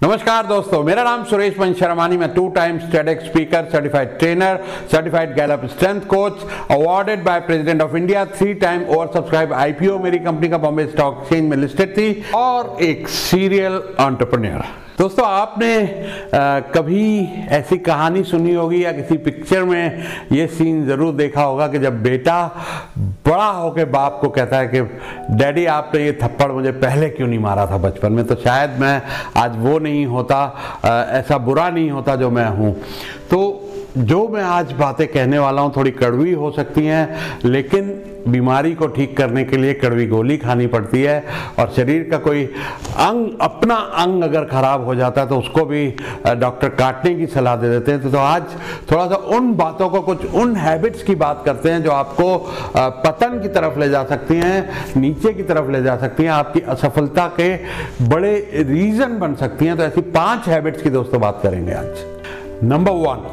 नमस्कार दोस्तों, मेरा नाम सुरेश मंशरमानी। मैं 2 times TEDx speaker, certified trainer, certified Gallup strength coach, awarded by President of India, 3 time over subscribe IPO मेरी कंपनी का बॉम्बे स्टॉक एक्सचेंज में लिस्टेड थी, और एक सीरियल एंटरप्रेन्योर। दोस्तों, आपने कभी ऐसी कहानी सुनी होगी या किसी पिक्चर में ये सीन जरूर देखा होगा कि जब बेटा बड़ा होकर बाप को कहता है कि डैडी आपने ये थप्पड़ मुझे पहले क्यों नहीं मारा था बचपन में, तो शायद मैं आज वो नहीं होता, ऐसा बुरा नहीं होता जो मैं हूँ। तो जो मैं आज बातें कहने वाला हूँ थोड़ी कड़वी हो सकती हैं, लेकिन बीमारी को ठीक करने के लिए कड़वी गोली खानी पड़ती है। और शरीर का कोई अंग, अपना अंग अगर खराब हो जाता है तो उसको भी डॉक्टर काटने की सलाह दे देते हैं। तो आज थोड़ा सा उन बातों को, कुछ उन हैबिट्स की बात करते हैं जो आपको पतन की तरफ ले जा सकती हैं, नीचे की तरफ ले जा सकती हैं, आपकी असफलता के बड़े रीजन बन सकती हैं। तो ऐसी 5 हैबिट्स की दोस्तों बात करेंगे आज। नंबर 1,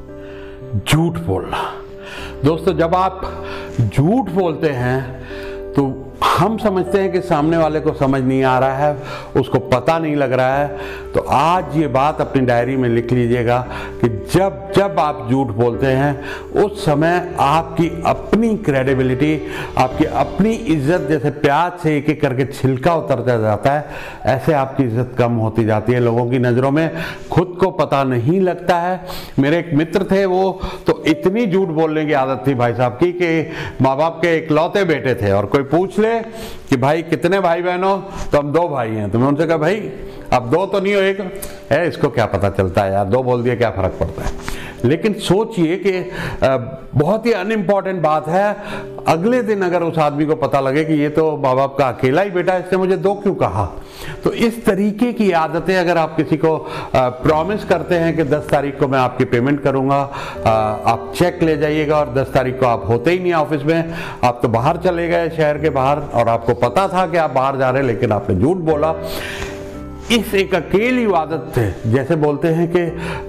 झूठ बोलना। दोस्तों, जब आप झूठ बोलते हैं तो हम समझते हैं कि सामने वाले को समझ नहीं आ रहा है, उसको पता नहीं लग रहा है। तो आज ये बात अपनी डायरी में लिख लीजिएगा कि जब जब आप झूठ बोलते हैं उस समय आपकी अपनी क्रेडिबिलिटी, आपकी अपनी इज्जत जैसे प्याज से एक एक करके छिलका उतरता जाता है, ऐसे आपकी इज्जत कम होती जाती है लोगों की नज़रों में। खुद को पता नहीं लगता है। मेरे एक मित्र थे, वो तो इतनी झूठ बोलने की आदत थी भाई साहब की कि माँ बाप के इकलौते बेटे थे, और कोई पूछ ले कि भाई कितने भाई बहन हो, तो हम 2 भाई हैं। तो मैं उनसे कहा भाई अब 2 तो नहीं हो, 1 है, इसको क्या पता चलता है यार, 2 बोल दिया क्या फर्क पड़ता है। लेकिन सोचिए कि बहुत ही अनइम्पॉर्टेंट बात है, अगले दिन अगर उस आदमी को पता लगे कि ये तो माँ बाप का अकेला ही बेटा है, इसने मुझे 2 क्यों कहा। तो इस तरीके की आदतें, अगर आप किसी को प्रॉमिस करते हैं कि 10 तारीख को मैं आपकी पेमेंट करूंगा, आप चेक ले जाइएगा, और 10 तारीख को आप होते ही नहीं ऑफिस में, आप तो बाहर चले गए शहर के बाहर, और आपको पता था कि आप बाहर जा रहे हैं लेकिन आपने झूठ बोला। इस एक अकेली आदत से, जैसे बोलते हैं कि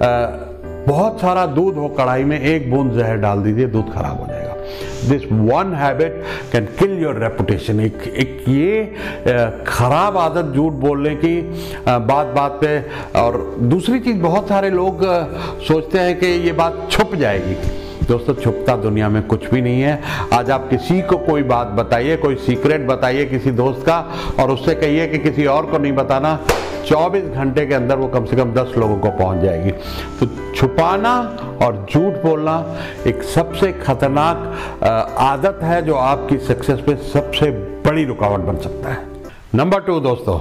बहुत सारा दूध हो कढ़ाई में, 1 बूंद जहर डाल दीजिए, दूध खराब हो जाएगा। This one habit can kill your reputation. एक ये खराब आदत झूठ बोलने की बात बात पे। और दूसरी चीज, बहुत सारे लोग सोचते हैं कि ये बात छुप जाएगी। दोस्तों, छुपता दुनिया में कुछ भी नहीं है। आज आप किसी को कोई बात बताइए, कोई सीक्रेट बताइए किसी दोस्त का, और उससे कहिए कि किसी और को नहीं बताना, 24 घंटे के अंदर वो कम से कम 10 लोगों को पहुंच जाएगी। तो छुपाना और झूठ बोलना एक सबसे खतरनाक आदत है जो आपकी सक्सेस पे सबसे बड़ी रुकावट बन सकता है। नंबर 2 दोस्तों,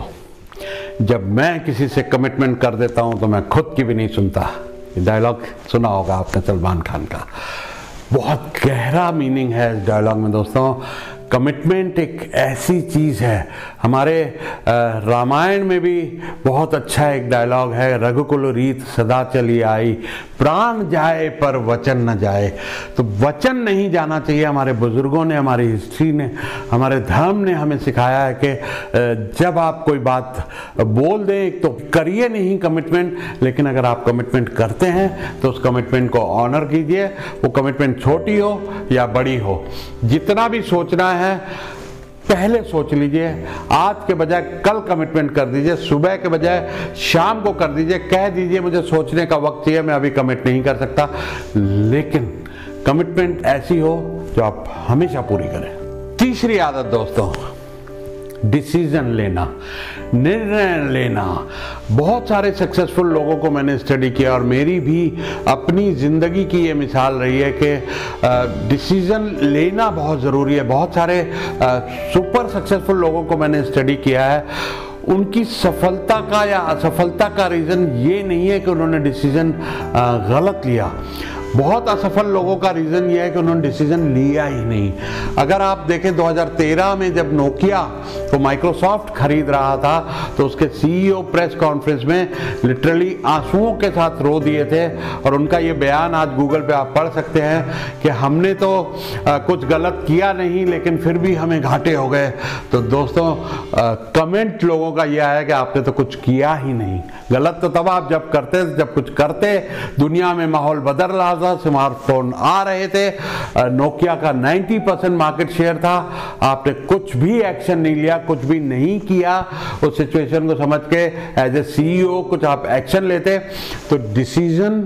जब मैं किसी से कमिटमेंट कर देता हूं तो मैं खुद की भी नहीं सुनता। डायलॉग सुना होगा आपने सलमान खान का, बहुत गहरा मीनिंग है इस डायलॉग में दोस्तों। कमिटमेंट एक ऐसी चीज़ है, हमारे रामायण में भी बहुत अच्छा एक डायलॉग है, रघुकुल रीत सदा चली आई, प्राण जाए पर वचन न जाए। तो वचन नहीं जाना चाहिए। हमारे बुजुर्गों ने, हमारी हिस्ट्री ने, हमारे धर्म ने हमें सिखाया है कि जब आप कोई बात बोल दें तो करिए नहीं कमिटमेंट, लेकिन अगर आप कमिटमेंट करते हैं तो उस कमिटमेंट को ऑनर कीजिए। वो कमिटमेंट छोटी हो या बड़ी हो, जितना भी सोचना है पहले सोच लीजिए। आज के बजाय कल कमिटमेंट कर दीजिए, सुबह के बजाय शाम को कर दीजिए। कह दीजिए मुझे सोचने का वक्त चाहिए, मैं अभी कमिट नहीं कर सकता, लेकिन कमिटमेंट ऐसी हो जो आप हमेशा पूरी करें। तीसरी आदत दोस्तों, डिसीजन लेना, निर्णय लेना। बहुत सारे सक्सेसफुल लोगों को मैंने स्टडी किया, और मेरी भी अपनी ज़िंदगी की ये मिसाल रही है कि डिसीजन लेना बहुत ज़रूरी है। बहुत सारे सुपर सक्सेसफुल लोगों को मैंने स्टडी किया है, उनकी सफलता का या असफलता का रीज़न ये नहीं है कि उन्होंने डिसीजन गलत लिया। बहुत असफल लोगों का रीज़न ये है कि उन्होंने डिसीजन लिया ही नहीं। अगर आप देखें 2013 में जब नोकिया तो माइक्रोसॉफ्ट खरीद रहा था, तो उसके CEO प्रेस कॉन्फ्रेंस में लिटरली आंसुओं के साथ रो दिए थे, और उनका ये बयान आज गूगल पे आप पढ़ सकते हैं कि हमने तो कुछ गलत किया नहीं, लेकिन फिर भी हमें घाटे हो गए। तो दोस्तों, कमेंट लोगों का यह है कि आपने तो कुछ किया ही नहीं। गलत तो तब आप जब कुछ करते, दुनिया में माहौल बदल रहा था, स्मार्टफोन आ रहे थे, नोकिया का 90% मार्केट शेयर था, आपने कुछ भी एक्शन नहीं लिया, कुछ भी नहीं किया उस सिचुएशन को समझ के एज ए CEO कुछ आप एक्शन लेते तो डिसीजन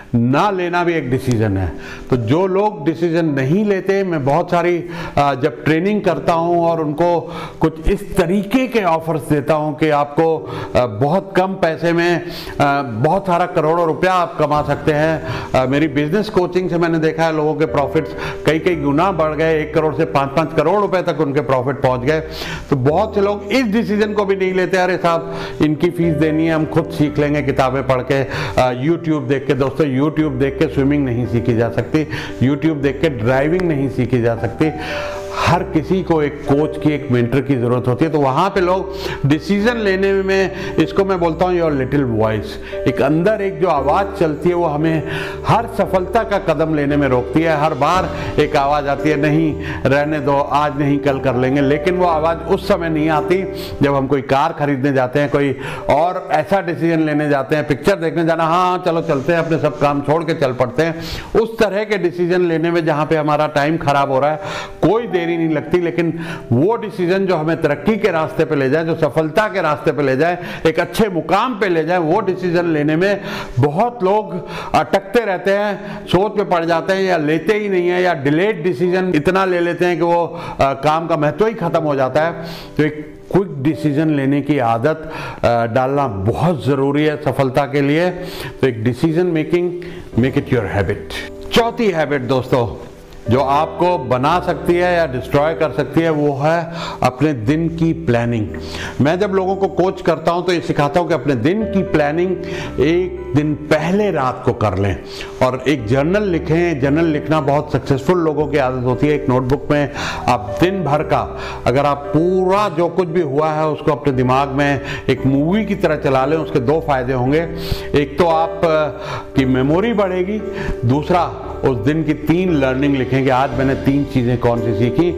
ना लेना भी एक डिसीजन है। तो जो लोग डिसीजन नहीं लेते, मैं बहुत सारी जब ट्रेनिंग करता हूं और उनको कुछ इस तरीके के ऑफर्स देता हूं कि आपको बहुत कम पैसे में बहुत सारा करोड़ों रुपया आप कमा सकते हैं। मेरी बिजनेस कोचिंग से मैंने देखा है लोगों के प्रॉफिट्स कई गुना बढ़ गए, 1 करोड़ से 5-5 करोड़ रुपए तक उनके प्रॉफिट पहुंच गए। तो बहुत से लोग इस डिसीजन को भी नहीं लेते, अरे साहब इनकी फीस देनी है, हम खुद सीख लेंगे किताबें पढ़ के, यूट्यूब देख के। दोस्तों यूट्यूब देख के स्विमिंग नहीं सीखी जा सकती, यूट्यूब देख के ड्राइविंग नहीं सीखी जा सकती। हर किसी को एक कोच की, एक मेंटर की जरूरत होती है। तो वहां पे लोग डिसीजन लेने में, इसको मैं बोलता हूं योर लिटिल वॉइस, एक अंदर एक जो आवाज चलती है वो हमें हर सफलता का कदम लेने में रोकती है। हर बार एक आवाज आती है, नहीं रहने दो, आज नहीं कल कर लेंगे। लेकिन वो आवाज उस समय नहीं आती जब हम कोई कार खरीदने जाते हैं, कोई और ऐसा डिसीजन लेने जाते हैं, पिक्चर देखने जाना, हाँ चलो चलते हैं, अपने सब काम छोड़ के चल पड़ते हैं। उस तरह के डिसीजन लेने में जहां पे हमारा टाइम खराब हो रहा है, कोई देरी नहीं लगती। लेकिन वो डिसीजन जो हमें तरक्की के रास्ते पे ले जाए, जो सफलता के रास्ते पे ले जाए, एक अच्छे मुकाम पे ले जाए, वो डिसीजन लेने में बहुत लोग अटकते रहते हैं, सोच में पड़ जाते हैं या लेते ही नहीं है, या डिलेड डिसीजन इतना ले लेते हैं कि वो काम का महत्व ही खत्म हो जाता है। तो एक क्विक डिसीजन लेने की आदत डालना बहुत जरूरी है सफलता के लिए। तो एक decision making, make it your habit. चौथी हैबिट दोस्तों जो आपको बना सकती है या डिस्ट्रॉय कर सकती है, वो है अपने दिन की प्लानिंग। मैं जब लोगों को कोच करता हूं तो ये सिखाता हूं कि अपने दिन की प्लानिंग एक दिन पहले रात को कर लें और एक जर्नल लिखें। जर्नल लिखना बहुत सक्सेसफुल लोगों की आदत होती है। एक नोटबुक में आप दिन भर का, अगर आप पूरा जो कुछ भी हुआ है उसको अपने दिमाग में एक मूवी की तरह चला लें, उसके 2 फायदे होंगे। एक तो आप की मेमोरी बढ़ेगी, दूसरा उस दिन की 3 लर्निंग लिखेंगे, आज मैंने 3 चीजें कौन सी सीखी।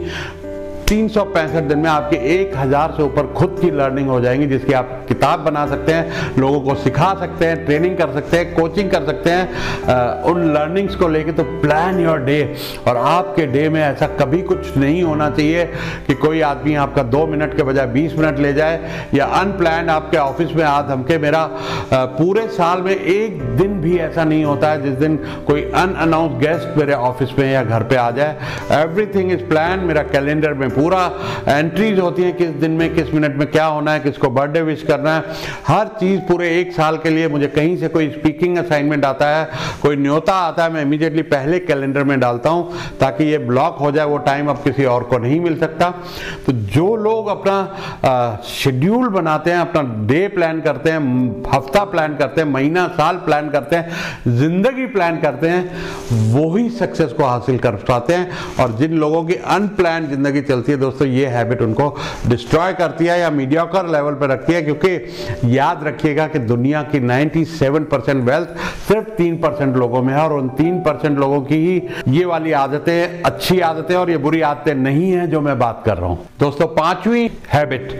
365 दिन में आपके 1000 से ऊपर खुद की लर्निंग हो जाएंगी, जिसकी आप किताब बना सकते हैं, लोगों को सिखा सकते हैं, ट्रेनिंग कर सकते हैं, कोचिंग कर सकते हैं उन लर्निंग्स को लेके। तो प्लान योर डे। और आपके डे में ऐसा कभी कुछ नहीं होना चाहिए कि कोई आदमी आपका 2 मिनट के बजाय 20 मिनट ले जाए, या अनप्लान्ड आपके ऑफिस में आ धमके। मेरा पूरे साल में एक दिन भी ऐसा नहीं होता है जिस दिन कोई अनअनाउंस्ड गेस्ट मेरे ऑफिस में या घर पे आ जाए। Everything is plan. मेरा कैलेंडर में पूरा एंट्रीज होती हैं, किस दिन में किस मिनट में क्या होना है, किसको बर्थडे विश करना है, हर चीज पूरे 1 साल के लिए। मुझे कहीं से कोई स्पीकिंग असाइनमेंट आता है, कोई न्योता आता है, मैं इमीडिएटली पहले कैलेंडर में डालता हूं ताकि ये ब्लॉक हो जाए, वो टाइम अब किसी और को नहीं मिल सकता। तो जो लोग अपना शेड्यूल बनाते हैं, अपना डे प्लान करते हैं, हफ्ता प्लान करते हैं, महीना साल प्लान करते हैं, जिंदगी प्लान करते हैं, वो ही सक्सेस को हासिल कर पाते हैं। और जिन लोगों की अनप्लान जिंदगी चलती है दोस्तों, ये हैबिट उनको डिस्ट्रॉय करती है या मीडियोकर लेवल पर रखती है। क्योंकि याद रखिएगा कि दुनिया की 97% वेल्थ सिर्फ 3% लोगों में है, और उन 3% लोगों की ही ये वाली आदतें अच्छी आदतें और ये बुरी आदतें नहीं है जो मैं बात कर रहा हूं। दोस्तों 5वीं हैबिट,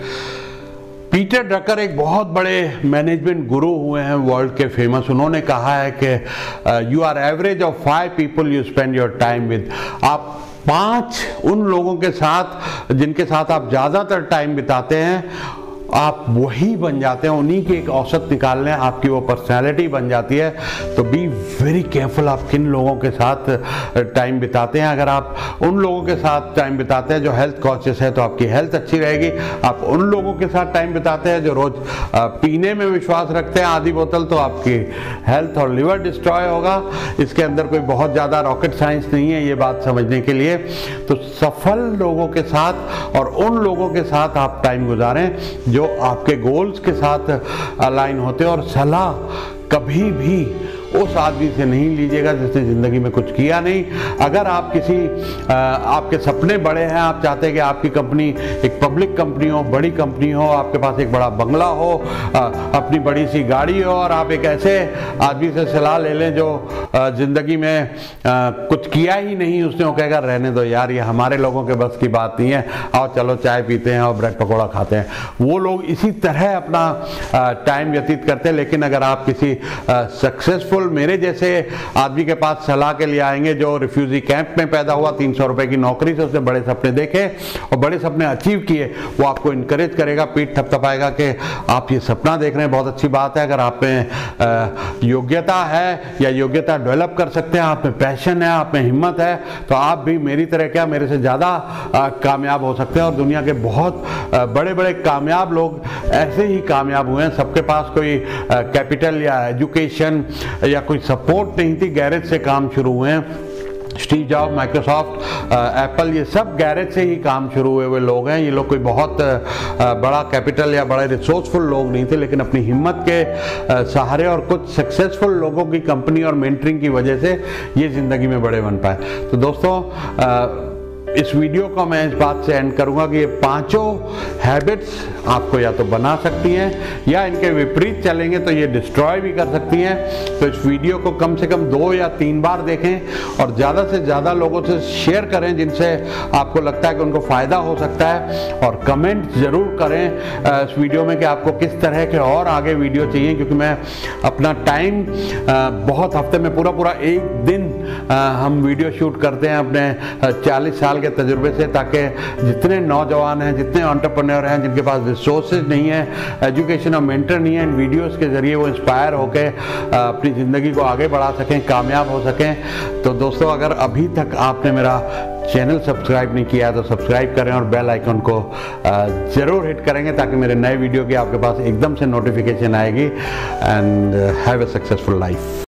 पीटर ड्रकर एक बहुत बड़े मैनेजमेंट गुरु हुए हैं, वर्ल्ड के फेमस। उन्होंने कहा है कि you are average of 5 people you spend your time with. आप 5 उन लोगों के साथ जिनके साथ आप ज्यादातर टाइम बिताते हैं, आप वही बन जाते हैं, उन्हीं की एक औसत निकाल लें, आपकी वो पर्सनैलिटी बन जाती है। तो बी वेरी केयरफुल आप किन लोगों के साथ टाइम बिताते हैं। अगर आप उन लोगों के साथ टाइम बिताते हैं जो हेल्थ कॉन्शियस है तो आपकी हेल्थ अच्छी रहेगी। आप उन लोगों के साथ टाइम बिताते हैं जो रोज पीने में विश्वास रखते हैं आधी बोतल, तो आपकी हेल्थ और लिवर डिस्ट्रॉय होगा। इसके अंदर कोई बहुत ज़्यादा रॉकेट साइंस नहीं है ये बात समझने के लिए। तो सफल लोगों के साथ और उन लोगों के साथ आप टाइम गुजारें जो आपके गोल्स के साथ अलाइन होते हैं। और सलाह कभी भी उस आदमी से नहीं लीजिएगा जिसने जिंदगी में कुछ किया नहीं। अगर आप किसी आपके सपने बड़े हैं, आप चाहते हैं कि आपकी कंपनी एक पब्लिक कंपनी हो, बड़ी कंपनी हो, आपके पास एक बड़ा बंगला हो, अपनी बड़ी सी गाड़ी हो, और आप एक ऐसे आदमी से सलाह ले लें जो जिंदगी में कुछ किया ही नहीं, उसने वो कहेगा रहने दो यार, ये हमारे लोगों के बस की बात नहीं है, आओ चलो चाय पीते हैं और ब्रेड पकौड़ा खाते हैं। वो लोग इसी तरह अपना टाइम व्यतीत करते हैं। लेकिन अगर आप किसी सक्सेसफुल बिल्कुल मेरे जैसे आदमी के पास सलाह के लिए आएंगे जो रिफ्यूजी कैंप में पैदा हुआ, 300 रुपए की नौकरी से उसने बड़े सपने देखे और बड़े सपने अचीव किए। वो आपको इनकरेज करेगा, पीठ थपथपाएगा कि आप ये सपना देख रहे हैं, बहुत अच्छी बात है। अगर आप में योग्यता है या योग्यता डेवलप कर सकते हैं, आप में पैशन है, आप में हिम्मत है, तो आप भी मेरी तरह क्या मेरे से ज़्यादा कामयाब हो सकते हैं। और दुनिया के बहुत बड़े बड़े कामयाब लोग ऐसे ही कामयाब हुए हैं। सबके पास कोई कैपिटल या एजुकेशन या कोई सपोर्ट नहीं थी, गैरेज से काम शुरू हुए हैं। स्टीव जॉब, माइक्रोसॉफ्ट, एप्पल, ये सब गैरेज से ही काम शुरू हुए हुए लोग हैं। ये लोग कोई बहुत बड़ा कैपिटल या बड़े रिसोर्सफुल लोग नहीं थे, लेकिन अपनी हिम्मत के सहारे और कुछ सक्सेसफुल लोगों की कंपनी और मेंटरिंग की वजह से ये ज़िंदगी में बड़े बन पाए। तो दोस्तों इस वीडियो को मैं इस बात से एंड करूंगा कि ये पांचों हैबिट्स आपको या तो बना सकती हैं या इनके विपरीत चलेंगे तो ये डिस्ट्रॉय भी कर सकती हैं। तो इस वीडियो को कम से कम 2 या 3 बार देखें और ज़्यादा से ज़्यादा लोगों से शेयर करें जिनसे आपको लगता है कि उनको फ़ायदा हो सकता है। और कमेंट ज़रूर करें इस वीडियो में कि आपको किस तरह के और आगे वीडियो चाहिए, क्योंकि मैं अपना टाइम बहुत हफ्ते में पूरा 1 दिन हम वीडियो शूट करते हैं अपने 40 साल के तजुर्बे से, ताकि जितने नौजवान हैं, जितने एंटरप्रेन्योर हैं जिनके पास रिसोर्सेज नहीं है, एजुकेशन और मेंटर नहीं है, इन वीडियोस के जरिए वो इंस्पायर होकर अपनी ज़िंदगी को आगे बढ़ा सकें, कामयाब हो सकें। तो दोस्तों अगर अभी तक आपने मेरा चैनल सब्सक्राइब नहीं किया है तो सब्सक्राइब करें और बेल आइकन को ज़रूर हिट करेंगे ताकि मेरे नए वीडियो की आपके पास एकदम से नोटिफिकेशन आएगी। And have a successful life.